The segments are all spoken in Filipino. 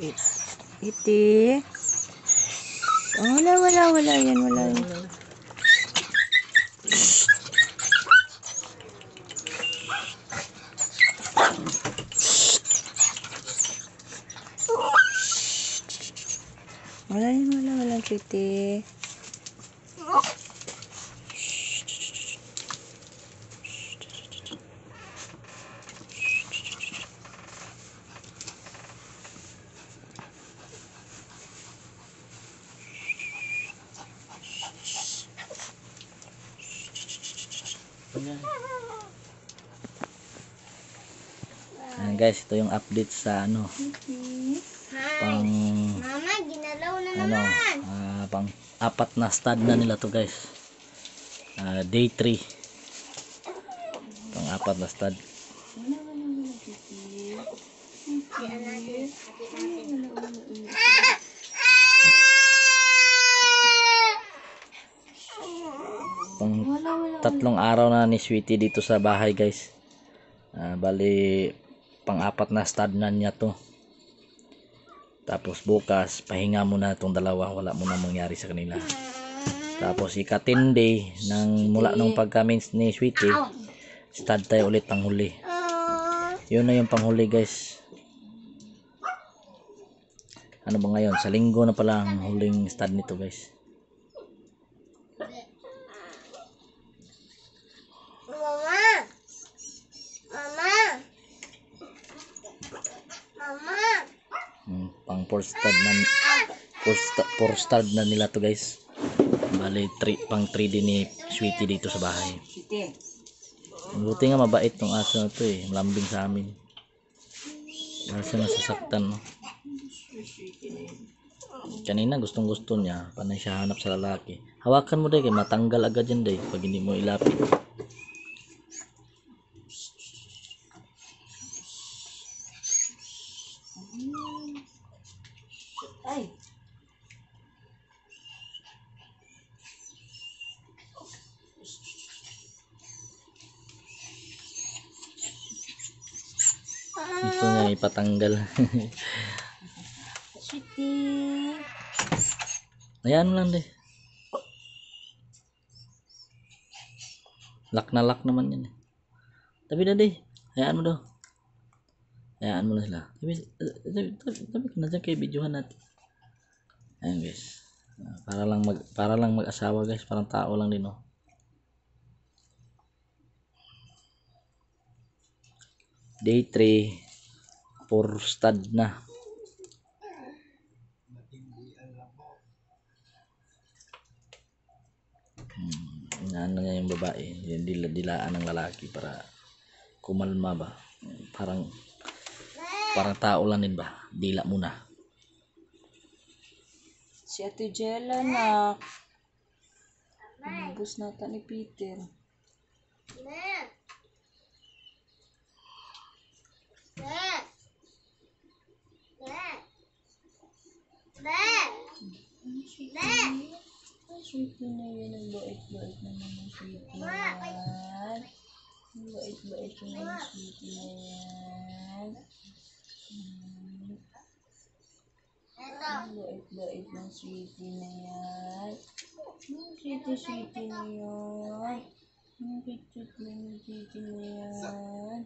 Iti. Oh, wala yan, wala yan. Wala, Iti. Guys, ito yung update sa pang Mama, ginalaw na naman. pang 4 na stud na nila to guys. Day 3. Pang 4 na stud. Pang 3 araw na ni Sweetie dito sa bahay guys. Bali pang 4 na stud na niya to. Tapos bukas pahinga muna itong dalawa, wala muna mangyari sa kanila. Tapos ika-10 day mula nung pagka-mins ni Sweetie, stud tayo ulit panghuli. Yun na yung panghuli guys. Ano ba ngayon? Sa linggo na pala ang huling stud nito guys. Pang 4 stud na nila to guys. Bali pang 3 din ni Sweetie dito sa bahay. Buti nga mabait tong aso na to eh, malambing sa amin. Wala siya nasasaktan no. Kanina gustong gusto niya, panay siya hanap sa lalaki. Hawakan mo dahil, matanggal agad yan dahil pag hindi mo ilapit. Ay. Gusto niya ipatanggal. Sweetie. Ayan mo lang deh. Lock na lock naman yan eh. Tabi na deh. Hayaan mo daw. Hayaan mo lang sila. Tabi ka na dyan kay videohan natin. Ayan guys. Para lang mag-asawa guys. Parang tao lang din oh. Day 3. 4 stud na. Inaano niya yung babae. Dilaan ng lalaki para kumalma ba. Parang tao lang din ba. Dila muna. Si Ate Jella na. Ubus nata ni Peter. Sweetie na yun, ang bait-bait naman ng Sweetie na yan. Ang bait-bait naman ng Sweetie na yan. Ang bait-bait ng Sweetie na yan. Ang sweetie na yan. Ang cute na ng Sweetie na yan.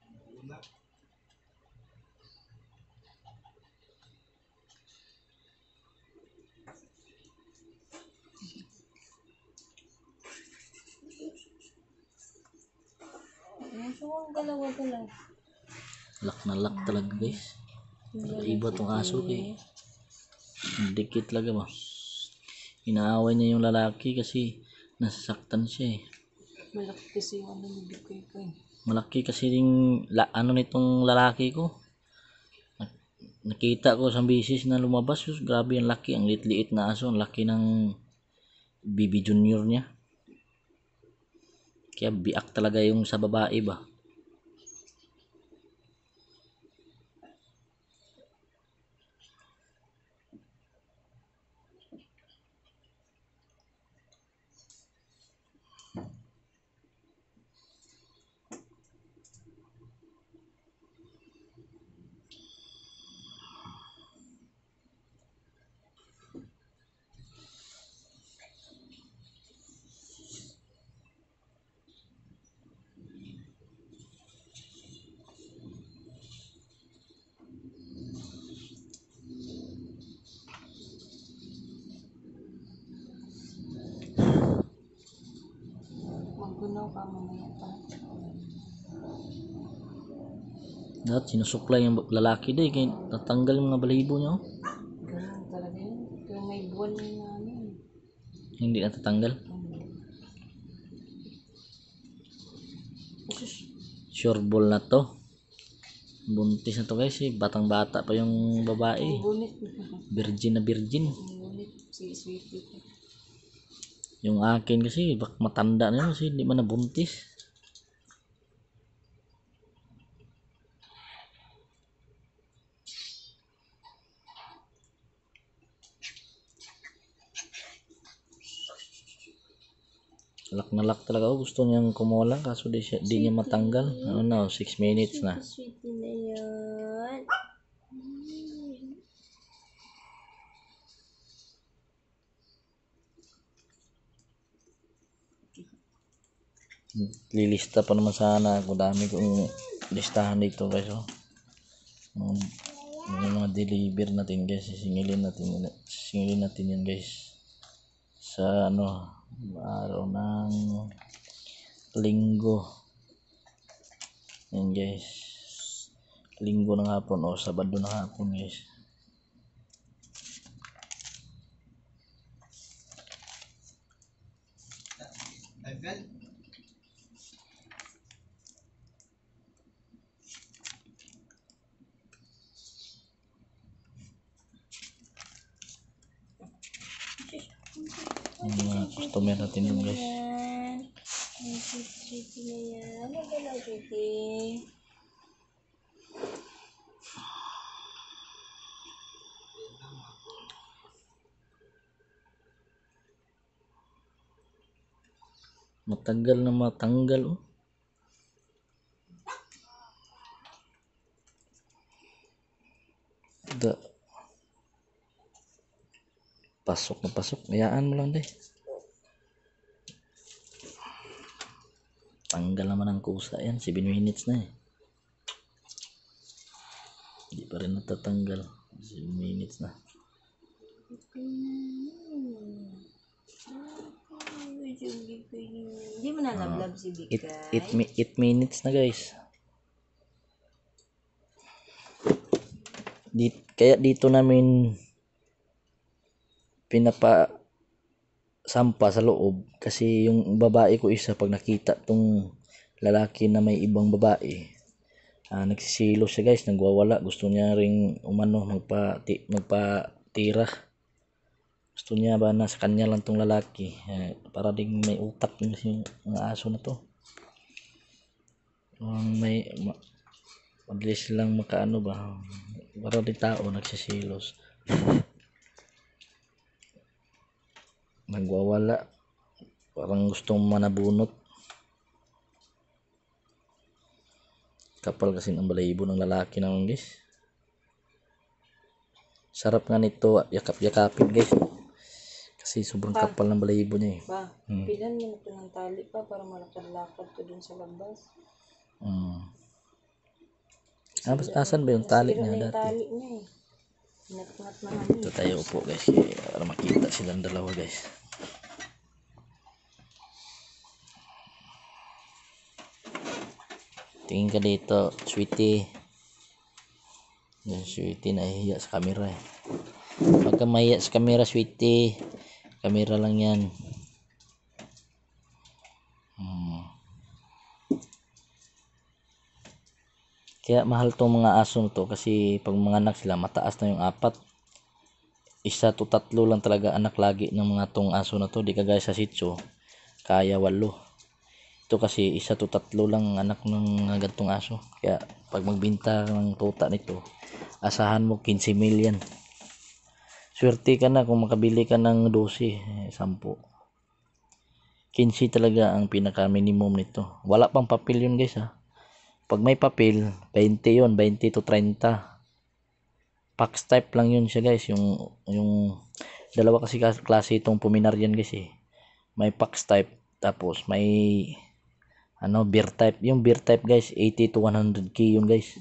Ang galaw-galaw. Lock na lock talaga guys. Iba tong aso kay. Dikit talaga ba. Inaaway niya yung lalaki kasi nasasaktan siya eh. Malaki kasi yung ano ni Bikoy. Malaki kasi yung nitong lalaki ko. Nakita ko sa bisis na lumabas. Grabe ang laki. Ang liit-liit na aso. Ang laki ng BB Junior niya. Kaya biak talaga yung sa babae ba. pa, mamaya pa. Dapat sinusuklay yung lalaki day kaya tatanggal yung mga balahibo niya. Ganun talaga yun. Pero may buwan na namin. Hindi natatanggal. Sure ball na to. Buntis na to guys eh. Batang bata pa yung babae. Bunit. Virgin na virgin. Bunit. Si Sweetie. Yung akin kasi bak matanda na yun kasi hindi man nabuntis. Lak na lak talaga ako. Gusto niyang kumuha lang kaso di niya matanggal. Ano na, 6 minutes na. Sweetie na yan. Lilista pa naman sana ako. Dami kong listahan dito guys. Oh. Yung mga deliver natin guys. Singilin natin yan guys. Sa ano, araw ng linggo. Yan guys. Linggo ng hapon o Sabado ng hapon guys. Yung mga customer natin yun guys. Ang sweetie na yan. Ano ba lang, Sweetie? Matagal na matanggal oh. Pasok na pasok. Hayaan mo lang deh. Tanggal naman ang kusa yan. 7 minutes na eh. Hindi pa rin natatanggal. 7 minutes na. Hindi mo na love si Bikay. 8 minutes na guys. Kaya dito namin pinapa sampa sa loob kasi yung babae ko isa pag nakita tong lalaki na may ibang babae nagsisilo siya guys, nagwawala, gusto niya ring umano magpatira, gusto niya ba na sa kanya lang tong lalaki para ding may utak yung mga aso na to. Mabilis lang makaano ba para di tao nagsisilos. Nagwawala, parang gustong manabunot. Kapal kasi ng balahibo ng lalaki naman guys. Sarap nga nito yakap-yakapin guys kasi sobrang kapal ng balahibo niya eh. Pilan mo na ito ng tali pa para malakad-lakad to dun sa labas. Asan ba yung tali niya Yung dati? tali niya eh. Nat-nat na kami. Ito tayo upo guys para makita silang dalawa guys. Tingin ka dito, Sweetie. Yung Sweetie nahihiya sa camera eh. Huwag ka mahiya sa camera, Sweetie. Camera lang yan. Kaya mahal tong mga aso to kasi pag mga anak sila mataas na yung 4. 1 to 3 lang talaga anak lagi ng mga tong aso na to. Di kagaya sa sitio kaya 8. Ito kasi 1 to 3 lang anak ng gantong aso. Kaya pag magbenta ng tuta nito, asahan mo 15 million. Swerte ka na kung makabili ka ng 12, 10. 15 talaga ang pinaka minimum nito. Wala pang papel yun guys ha. Pag may papel, 20 yun, 20 to 30. Pax type lang yun siya guys. Yung dalawa kasi klase itong Pomeranian guys eh. May Pax type, tapos may beer type. Yung beer type guys 80 to 100k yun guys.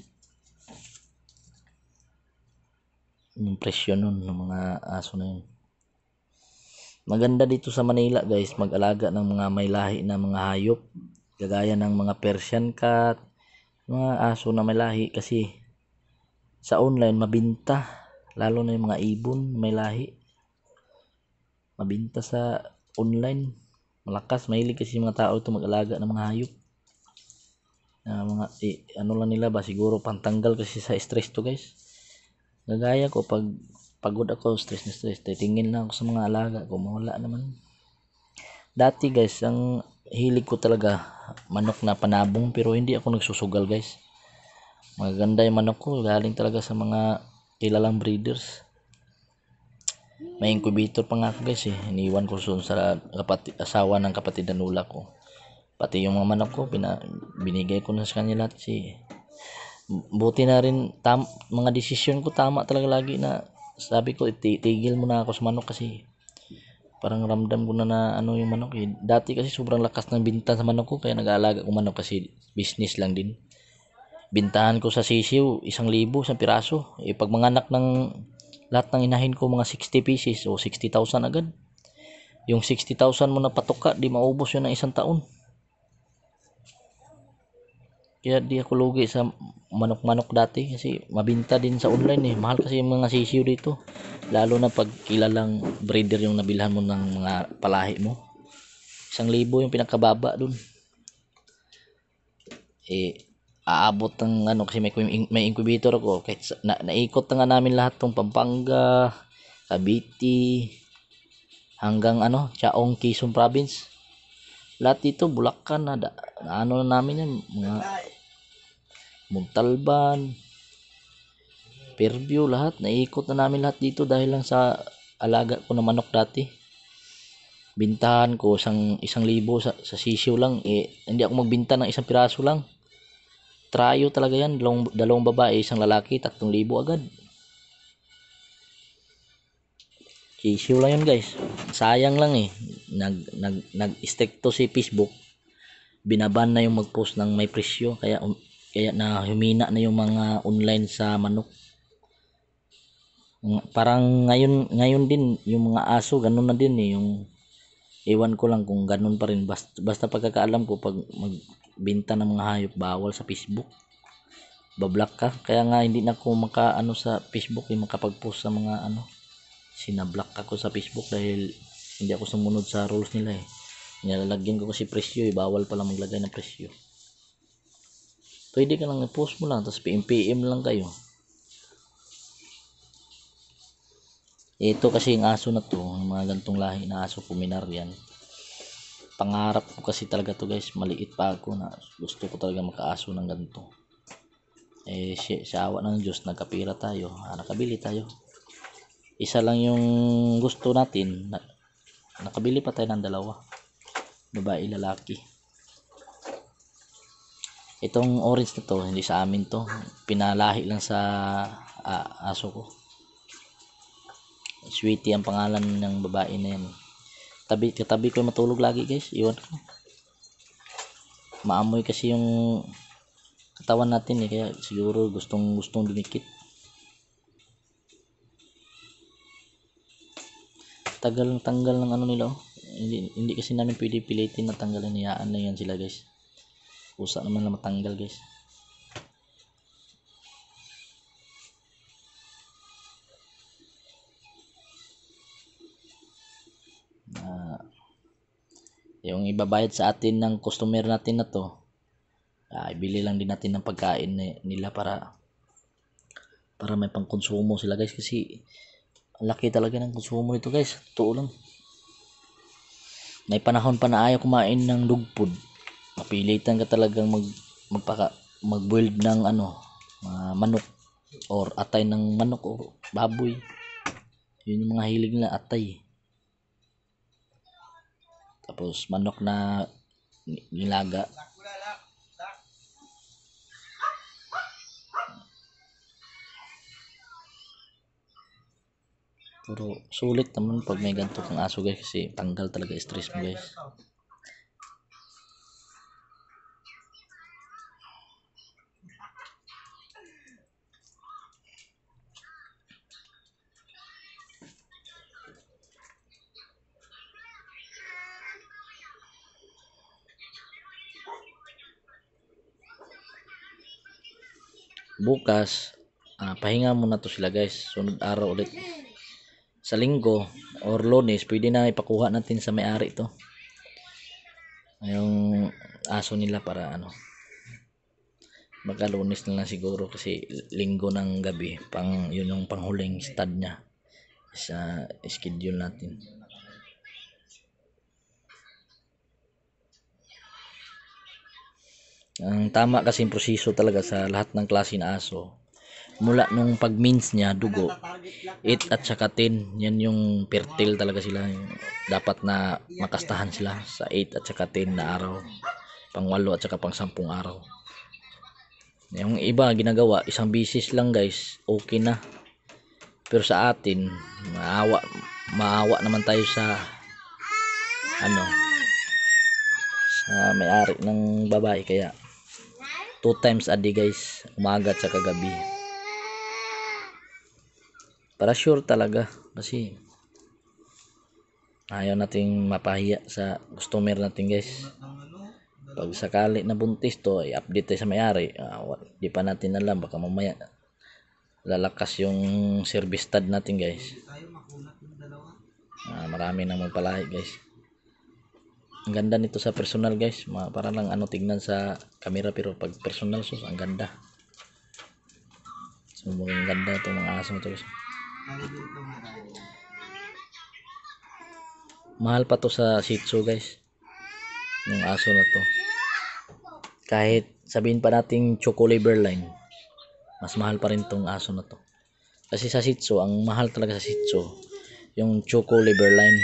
Yung presyo nun ng mga aso na yun. Maganda dito sa Manila guys mag-alaga ng mga may lahi na mga hayop. Kagaya ng mga Persian cat, mga aso na may lahi kasi sa online mabinta, lalo na yung mga ibon may lahi. Mabinta sa online. Malakas, mahilig kasi mga tao ito mag-alaga ng mga hayop. Mga ano lang nila ba siguro pantanggal kasi sa stress to guys. Gagaya ko pag pagod ako, stress na stress, titingin lang ako sa mga alaga ko, mawala naman. Dati guys, ang hilig ko talaga manok na panabong, pero hindi ako nagsusugal guys. Magaganda yung manok ko, galing talaga sa mga kilalang breeders. May incubator pa nga ako guys eh, iniwan ko sa asawa ng kapatid na nula ko. Pati yung mga manok ko, binigay ko na sa kanila kasi buti na rin mga desisyon ko tama talaga lagi na sabi ko itigil muna ako sa manok kasi parang ramdam ko na ano yung manok eh. Dati kasi sobrang lakas ng binta sa manok ko kaya nag-aalaga ko manok kasi business lang din. Bintahan ko sa sisiw 1,000 isang piraso. Pag manganak ng lahat ng inahin ko mga 60 pieces o 60,000 agad. Yung 60,000 mo na patuka, di maubos yun ng isang taon. Kaya di ako lugi sa manok-manok dati kasi mabinta din sa online eh. Mahal kasi yung mga sisiw dito. Lalo na pag kilalang breeder yung nabilhan mo ng mga palahi mo. 1,000 yung pinakababa dun. Aabot ng ano kasi may incubator ako. Kahit naikot na nga namin lahat tong Pampanga, Cavite, hanggang Chaong, Quezon Province. Lahat dito Bulacan na ano na namin yan, mga Montalban, Fairview, lahat naikot na namin lahat dito dahil lang sa alaga ko na manok dati. Bintahan ko 1,000 sa sisiw lang hindi ako magbinta ng isang piraso lang. Trayo talaga yan, dalawang babae, isang lalaki, 3,000 agad. Sisiw lang yun guys. Sayang lang eh. Nag-stick to si Facebook. Binaban na yung mag-post ng may presyo kaya na humina na yung mga online sa manok. Parang ngayon din yung mga aso ganun na din eh, yung iwan ko lang kung ganun pa rin, basta pagkakaalam ko pag magbenta ng mga hayop bawal sa Facebook, bablock ka. Kaya nga hindi na ako sa Facebook makapag-post sa mga sinablock ako sa Facebook dahil hindi ako sumunod sa rules nila eh. Nilalagyan ko kasi presyo eh, bawal pala maglagay ng presyo. Pwede ka lang i-post mo lang tapos PM lang kayo. Ito kasi yung aso na to, yung mga gantong lahi na aso Pomeranian, pangarap ko kasi talaga to guys. Maliit pa ako na gusto ko talaga makaaso ng ganito. Sa awa ng Diyos nagkapira tayo, nakabili tayo. Isa lang yung gusto natin, nakabili pa tayo ng 2, babae lalaki. Itong orange na to hindi sa amin to, pinalahi lang sa aso ko. Sweetie ang pangalan ng babae na yan. Katabi ko matulog lagi guys, iwan ko. Maamoy kasi yung katawan natin eh, kaya siguro gustong dumikit. Tanggal ng nila oh. Hindi kasi namin pwede pilitin na tanggalin, niyaan na yan sila guys. Usa naman na matanggal guys. Yung ibabayad sa atin ng customer natin na to, ibili lang din natin ng pagkain nila para may pangkonsumo sila guys kasi laki talaga ng konsumo nito guys. Totoo lang. May panahon pa na ayaw kumain ng dog food. Mapilitan ka talagang mag-boiled ng manok or atay ng manok o baboy. Yun yung mga hilig nila, atay. Tapos manok na nilaga. Pero sulit naman pag may ganito kang aso guys kasi tanggal talaga stress mo guys. bukas pahinga muna to sila guys. Sunod araw ulit sa linggo or Lunes pwede na ipakuha natin sa may-ari to, yung aso nila, para baka Lunes na lang siguro kasi linggo ng gabi yun yung panghuling stud niya sa schedule natin. Ang tama kasing proseso talaga sa lahat ng klase na aso, mula nung pag-means niya dugo 8 at saka 10, yan yung fertile talaga sila, dapat na makastahan sila sa 8 at saka 10 na araw, pang 8 at saka pang 10 araw. Yung iba ginagawa isang bisis lang guys, okay na. Pero sa atin maawa naman tayo sa sa may-ari ng babae, kaya 2 times a day guys, umaga at saka gabi, para sure talaga, kasi ayaw nating mapahiya sa customer natin guys. Pag sakali na buntis to, i-update tayo sa may-ari, di pa natin alam, baka mamaya lalakas yung service stud natin guys. Marami nang magpalahi guys. Ang ganda nito sa personal guys, para lang tignan sa camera, pero pag personal sus ang ganda. So ang ganda itong mga aso ito guys. Mahal pa to sa Shih Tzu guys, yung aso na to. Kahit sabihin pa nating Choco Liverline, mas mahal pa rin tong aso na to. Kasi sa Shih Tzu, ang mahal talaga sa Shih Tzu yung Choco Liverline.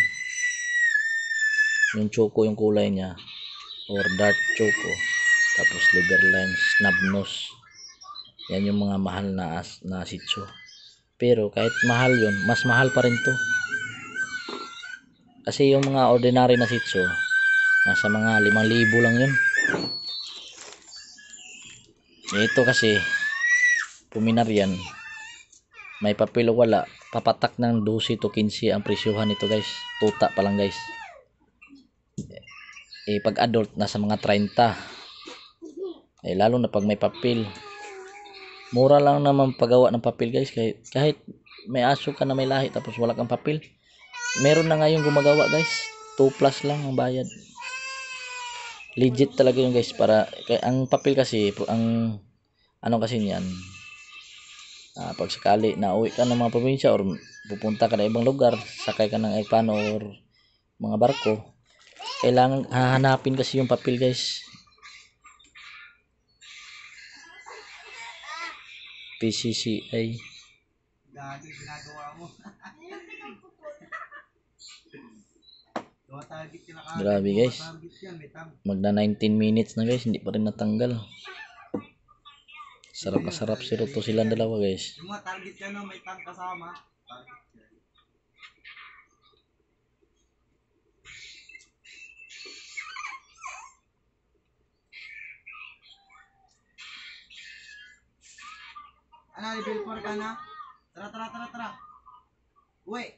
Yung choco yung kulay niya, or dark choco, tapos Liverline, snub nose, yan yung mga mahal na Shih Tzu. Pero kahit mahal yun, mas mahal pa rin to, kasi yung mga ordinary na Shih Tzu nasa mga 5,000 lang yun. Ito kasi Pomeranian, may papel o wala, papatak ng 12 to 15 ang presyohan nito guys, tuta pa lang guys. Pag adult nasa mga 30, lalo na pag may papel, mura lang naman paggawa ng papel guys. Kahit may aso ka na may lahi tapos wala kang papel, meron na ngayon gumagawa guys, 2 plus lang ang bayad. Legit talaga yun guys, para ang papel kasi, ang kasi niyan, pag sakali na uwi ka ng mga probinsya or pupunta ka na ibang lugar, sakay ka ng aeroplano or mga barko, kailangan hahanapin kasi yung papel guys. PCCI. Grabe guys, magna 19 minutes na guys, hindi pa rin natanggal. Sarap to silang dalawa guys. Yung mga target yan, may tag kasama. Level 4 ka na? Tara. Uy.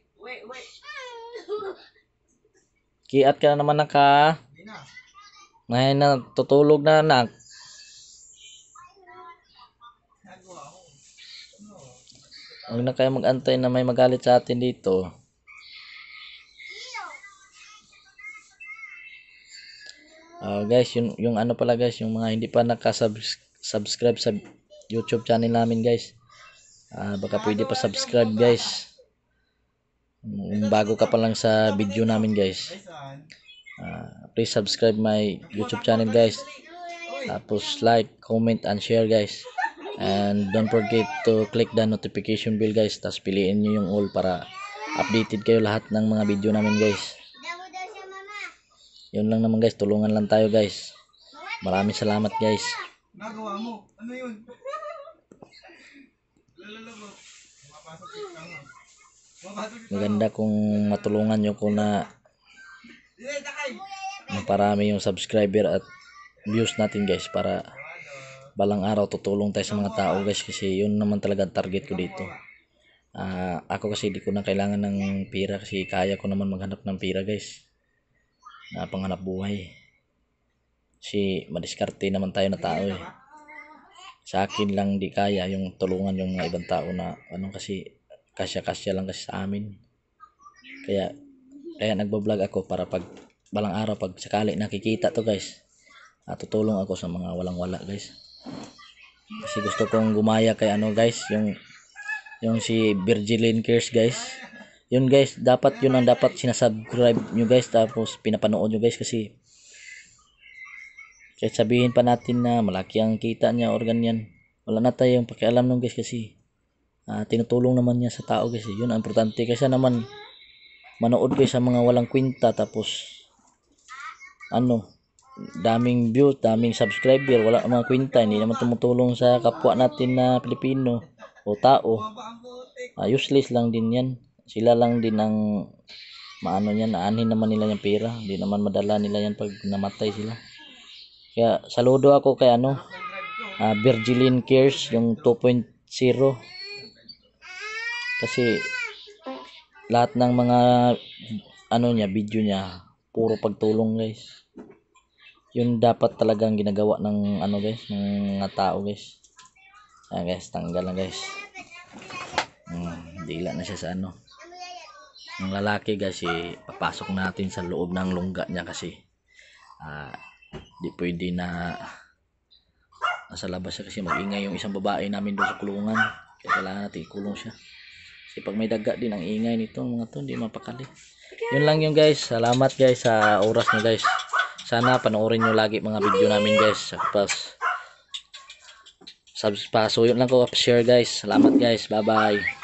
Kiat ka na naman naka. Ngayon na, tutulog na anak. Huwag na kayo mag-antay na may magalit sa atin dito. Guys, yung pala guys, yung mga hindi pa nakasubscribe sa YouTube channel namin guys, baka pwede pa subscribe guys. Bago ka pa lang sa video namin guys, please subscribe my YouTube channel guys. Tapos like, comment, and share guys. And don't forget to click the notification bell guys. Tapos piliin nyo yung all para updated kayo lahat ng mga video namin guys. Yun lang naman guys, tulungan lang tayo guys. Maraming salamat guys. Nagawa mo? Ano yun? Maganda kung matulungan nyo kung na maparami yung subscriber at views natin guys, para balang araw tutulong tayo sa mga tao guys, kasi yun naman talaga target ko dito. Ako kasi di ko na kailangan ng pera, kasi kaya ko naman maghanap ng pera guys, na panghanap buhay, kasi madiskarte naman tayo na tao sa akin lang di kaya yung tulungan yung mga ibang tao na ano, kasi kasya lang kasi sa amin. Kaya nagbo-vlog ako para pag balang araw pag sakali nakikita to guys, tutulong ako sa mga walang-wala guys. Kasi gusto kong gumaya kay ano guys, yung si Virgilin Cares guys. Yun guys, dapat yun ang dapat sinasubscribe nyo guys, tapos pinapanood nyo guys, kasi kahit sabihin pa natin na malaki ang kita niya or ganyan, wala na tayong pakialam nun guys, kasi tinutulong naman niya sa tao guys. Yun ang importante, kasi naman manood guys sa mga walang kwenta, tapos ano, daming views, daming subscriber, wala mga kwenta, hindi naman tumutulong sa kapwa natin na Pilipino o tao. Useless lang din yan. Sila lang din ang maano yan, aanhin naman nila yung pera, hindi naman madala nila yan pag namatay sila. Kaya saludo ako kay ano, Virgilin Cares yung 2.0, kasi lahat ng mga ano niya, video niya puro pagtulong guys. Yun dapat talagang ginagawa ng ano guys, ng mga tao guys. Guys, tanggal na guys. Dila na siya sa ano. Ang lalaki guys, papasok natin sa loob ng lungga niya, kasi di pwede na nasa labas siya, kasi magingay yung isang babae namin doon sa kulungan. Kaya kailangan natin ikulong siya, kasi pag may daga din ang ingay nito mga to, hindi mapakali. Yun lang yung guys. Salamat guys sa oras nyo guys. Sana panoorin nyo lagi mga video namin guys. Tapos so yun lang ko, share guys. Salamat guys, bye bye.